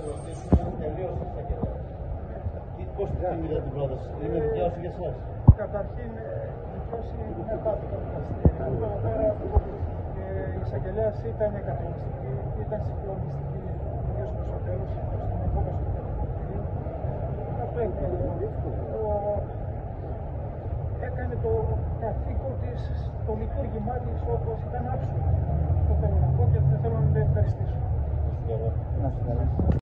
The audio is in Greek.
Πώς την είδατε την πρόταση, είναι δικιά σου για εσάς? Καταρχήν, είναι πάθη το δικαστήριο. Εδώ πέρα η εισαγγελέας ήταν κατηγοριστική, ήταν συγκλονιστική, κυρίως προς το τέλος, στην απόφαση του δικαστηρίου. Αυτό έκανε το καθήκον της, το λειτουργήμά της όπως ήταν άψογο. Αυτό θέλω να πω και θέλω να την ευχαριστήσω.